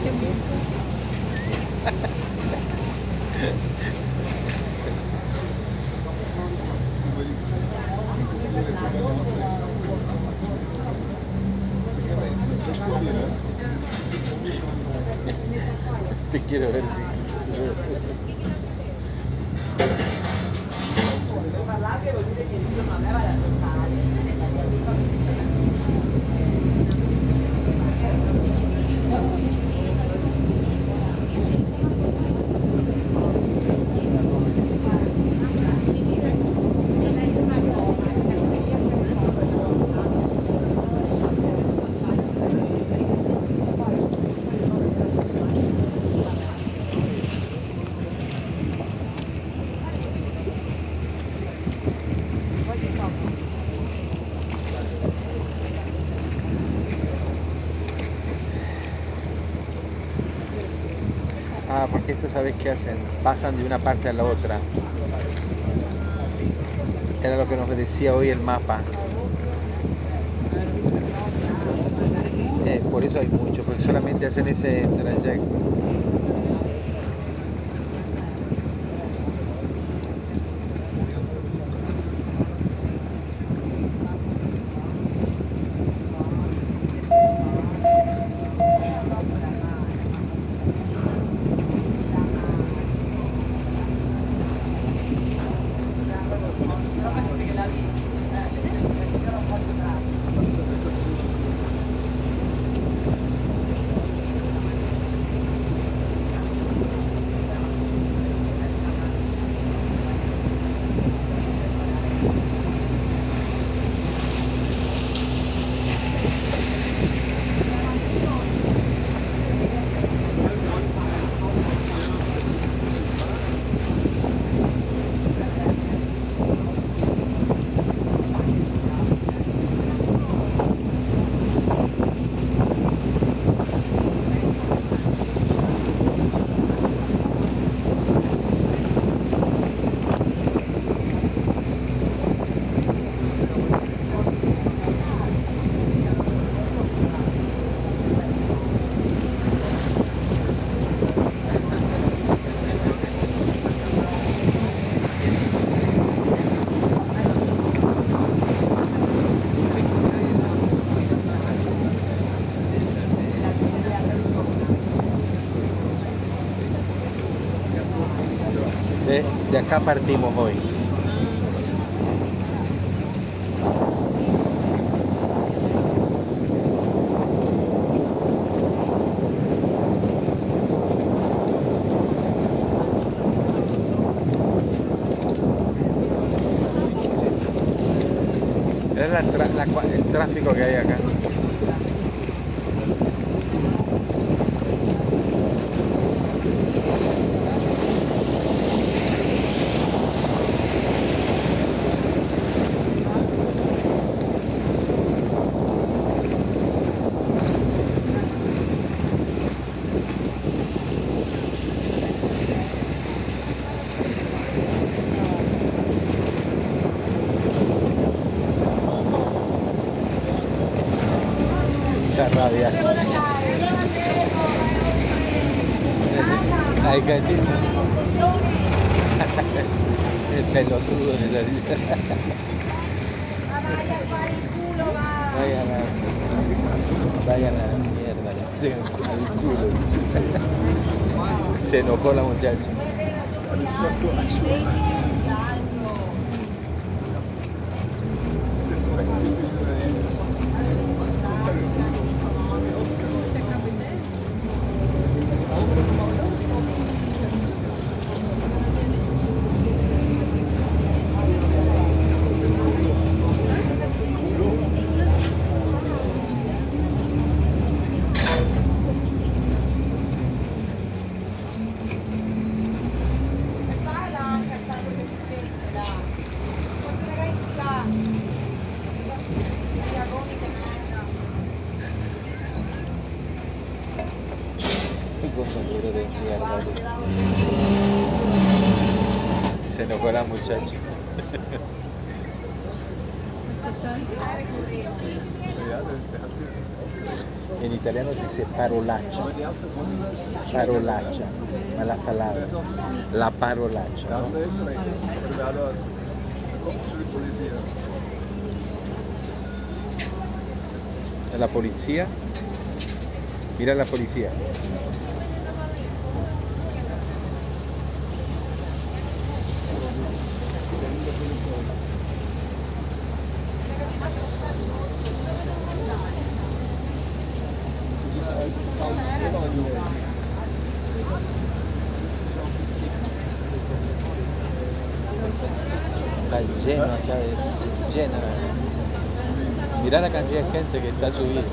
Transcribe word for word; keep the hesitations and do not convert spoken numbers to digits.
Te quiero ver si... Ah, porque esto, ¿sabes qué hacen? Pasan de una parte a la otra. Era lo que nos decía hoy el mapa. Eh, por eso hay mucho, porque solamente hacen ese trayecto. De, de acá partimos hoy. Mira la tra la, el tráfico que hay acá. Rabia. Ay, cachito. El pelotudo de la vida. Vayan a Vayan a la mierda. Al chulo. Se enojó la muchacha. Se enojó la muchacha. En italiano se dice parolaccia, parolaccia, ma la palabra, la parolaccia, ¿no? La policía, mira la policía. Está lleno acá, es lleno. Mirá la cantidad de gente que está subiendo.